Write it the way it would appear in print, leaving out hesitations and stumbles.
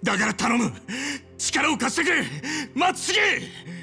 だから頼む、力を貸してくれ松重。